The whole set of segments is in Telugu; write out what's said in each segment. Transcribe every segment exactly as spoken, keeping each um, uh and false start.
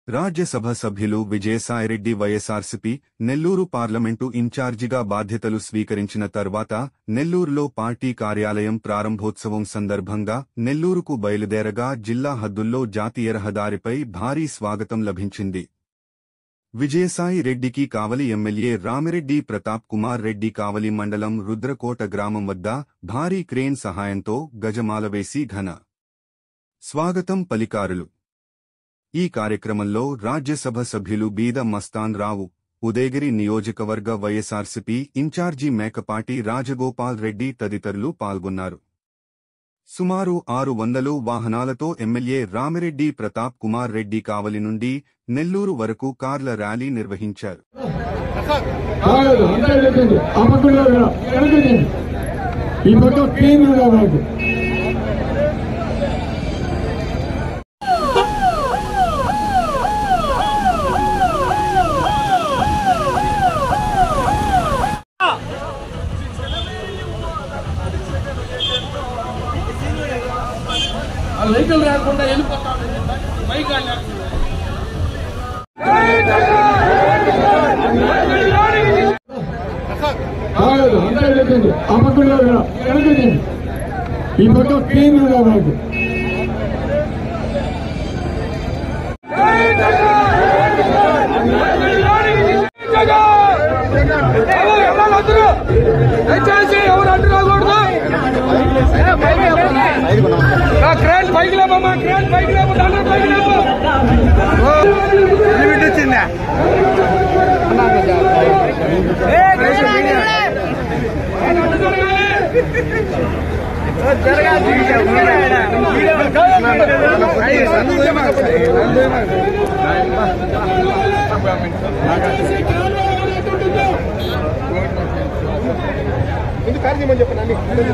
రాజ్యసభ సభ్యులు విజయసాయిరెడ్డి వైఎస్ఆర్సీపీ నెల్లూరు పార్లమెంటు ఇన్ఛార్జిగా బాధ్యతలు స్వీకరించిన తర్వాత నెల్లూరులో పార్టీ కార్యాలయం ప్రారంభోత్సవం సందర్భంగా నెల్లూరుకు బయలుదేరగా జిల్లా హద్దుల్లో జాతీయ రహదారిపై భారీ స్వాగతం లభించింది. విజయసాయి రెడ్డికి కావలి ఎమ్మెల్యే రామిరెడ్డి ప్రతాప్ కుమార్ రెడ్డి కావలి మండలం రుద్రకోట గ్రామం వద్ద భారీ క్రేన్ సహాయంతో గజమాల వేసి ఘన స్వాగతం పలికారులు. ఈ కార్యక్రమంలో రాజ్యసభ సభ్యులు బీద మస్తాన్ రావు, ఉదయగిరి నియోజకవర్గ వైఎస్ఆర్సీపీ ఇన్ఛార్జి మేకపాటి రాజగోపాల్ రెడ్డి తదితరులు పాల్గొన్నారు. సుమారు ఆరు వందలు వాహనాలతో ఎమ్మెల్యే రామిరెడ్డి ప్రతాప్ కుమార్ రెడ్డి కావలి నుండి నెల్లూరు వరకు కార్ల ర్యాలీ నిర్వహించారు. లైకులు రాకుండా వెళ్ళిపోతాను మైక్ ఈ పక్క కేంద్రం కావాలి. దయచేసి ఎవరు అడ్డు రాకూడదు. క్రేన్ పైకి లేపమ్మా, క్రేన్ పైకి లేపు, దండ పైకి లేపు. లిమిట్ వచ్చిందా? ముందు కార్యమని చెప్పండి.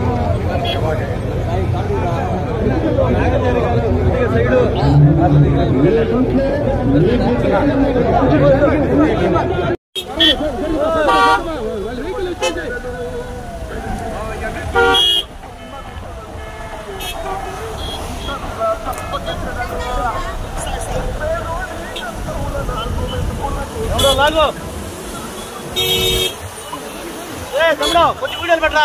తమ్ముడు కొంచెం వీడియోలు పెట్టరా.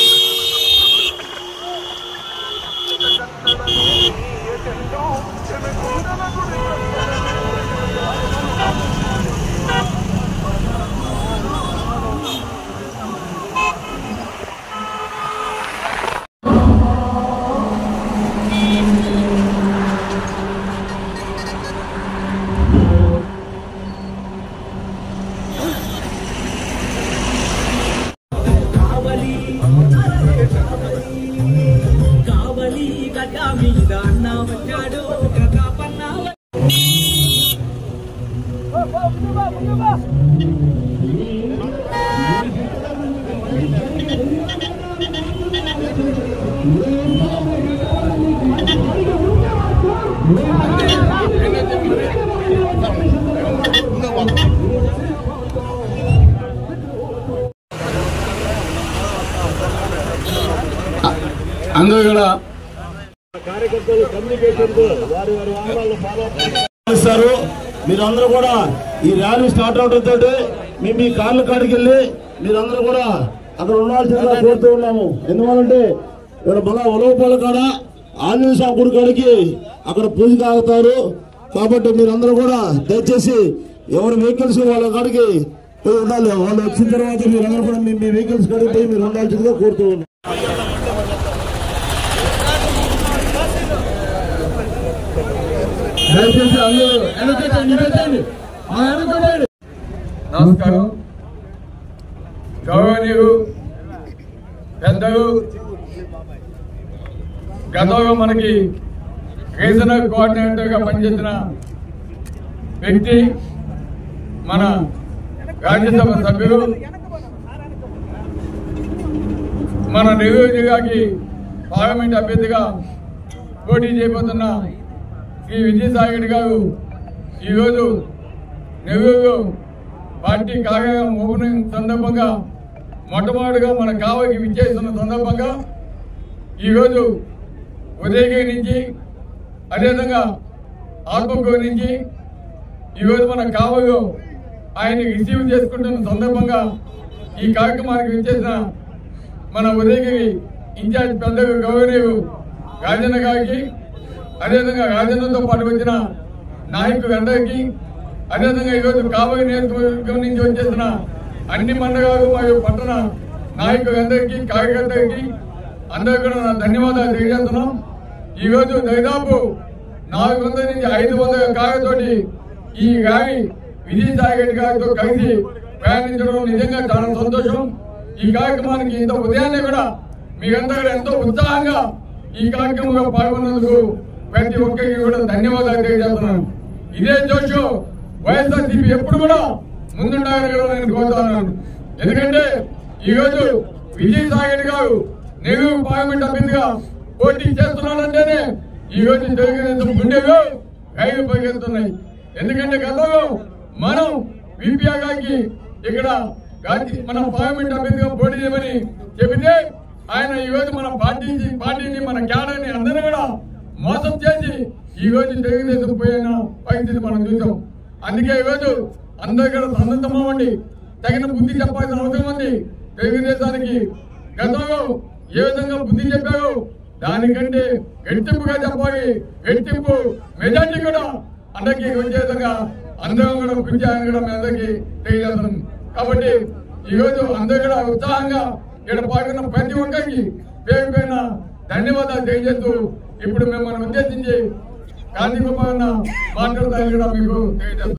అందరూ కూడా కార్యకర్తలు కమ్యూనికేషన్ వారి వారి వాహనాలను ఫాలో చేస్తారు. మీరందరూ కూడా ఈ ర్యాలీ స్టార్ట్ అవడంతో మేము మీ కార్ల కాడికి వెళ్ళి మీరందరూ కూడా అక్కడ ఉండాల్సిందిగా కోరుతూ ఉన్నాము. ఎందువల్లంటే ఇక్కడ మళ్ళా ఉలవపాల కాడ ఆంజనేయ స్వామి గుడి కాడికి అక్కడ పూజ తాగుతారు. కాబట్టి మీరందరూ కూడా దయచేసి ఎవరి వెహికల్స్ వాళ్ళ కాడికి పోయి ఉండాలి. వాళ్ళు వచ్చిన తర్వాత మీరందరూ కూడా మీ వెహికల్స్ కాడికి పోయి మీరు ఉండాల్సిందిగా కోరుతూ ఉన్నాం. నమస్కారం. గౌరవనీయులు పెద్దలు, గతంలో మనకి రీజనల్ కోఆర్డినేటర్ గా పనిచేసిన వ్యక్తి, మన రాజ్యసభ సభ్యులు, మన నెల్లూరు జిల్లాకి పార్లమెంట్ అభ్యర్థిగా పోటీ చేయబోతున్న శ్రీ విజయసాయి రెడ్డి గారు ఈరోజు నెల్లూరులో పార్టీ కార్యాలయం ఓపెనింగ్ సందర్భంగా మొట్టమొదటిగా మన కావలికి విచ్చేస్తున్న సందర్భంగా ఈరోజు ఉదయగిరి నుంచి అదేవిధంగా ఆత్మకూరు నుంచి ఈరోజు మన కావలో ఆయన రిసీవ్ చేసుకుంటున్న సందర్భంగా ఈ కార్యక్రమానికి విచ్చేసిన మన ఉదయగిరి ఇన్ఛార్జ్ పెద్దలు గౌరవనీయులు రాజన్న గారికి, అదేవిధంగా రాజన్నతో పాటు వచ్చిన నాయకులందరికీ, అదేవిధంగా ఈరోజు కాబోయే నియోజకవర్గం నుంచి వచ్చేసిన అన్ని మండలాలు మరియు పట్టణ నాయకులందరికీ, కార్యకర్తలకి అందరికీ కూడా నా ధన్యవాదాలు తెలియజేస్తున్నాం. ఈరోజు దాదాపు నాలుగు వందల నుంచి ఐదు వందల కార్యతోటి ఈ ర్యాలీ విజయసాయి రెడ్డి గారితో కలిసి ప్రయాణించడం నిజంగా చాలా సంతోషం. ఈ కార్యక్రమానికి ఇంత ఉదయాన్నే కూడా మీరందరూ ఎంతో ఉత్సాహంగా ఈ కార్యక్రమంలో పాల్గొన్నందుకు ప్రతి ఒక్కరికి కూడా ధన్యవాదాలు తెలియజేస్తున్నాను. ఇదే జోషు వైఎస్ఆర్సీపీ ఎప్పుడు కూడా ముందుండాలని కూడా నేను కోరుతున్నాను. ఎందుకంటే ఈ రోజు విజయసాయి రెడ్డి గారు నెల్లూరు పార్లమెంట్ అభ్యర్థిగా పోటీ చేస్తున్నాడంటేనే ఈ రోజు తెలుగుదేశం గుండెలు రైలు పరిగెత్తున్నాయి. ఎందుకంటే గతంలో మనం విపిఆర్ గారికి ఇక్కడ మన పార్లమెంట్ అభ్యర్థిగా పోటీ చేయమని చెబితే ఆయన ఈ రోజు మన పార్టీ పార్టీని మన క్యాడర్ని అందరూ కూడా మోసం చేసి ఈ రోజు తెలుగుదేశం పోయిన పరిస్థితి మనం చూసాం. అందుకే ఈ రోజు అందరూ కూడా సన్నద్ధమవ్వండి, తగిన బుద్ధి చెప్పాల్సిన అవసరం ఉంది. తెలుగుదేశానికి గతంలో ఏ విధంగా బుద్ధి చెప్పారో దానికంటే రెట్టింపుగా చెప్పాలి. రెట్టింపు మెజార్టీ కూడా అందరికీ వచ్చే విధంగా అందరం కూడా పిలిచారని కూడా మీ అందరికీ తెలియజేస్తున్నాం. కాబట్టి ఈ రోజు అందరూ కూడా ఉత్సాహంగా ఇక్కడ పాల్గొన్న ప్రతి ఒక్కరికి పేరు పైన ధన్యవాదాలు తెలియజేస్తూ ఇప్పుడు మిమ్మల్ని ఉద్దేశించి గాంధీ గోపాలన్న మాట్లాడతారని కూడా మీకు తెలియజేస్తాం.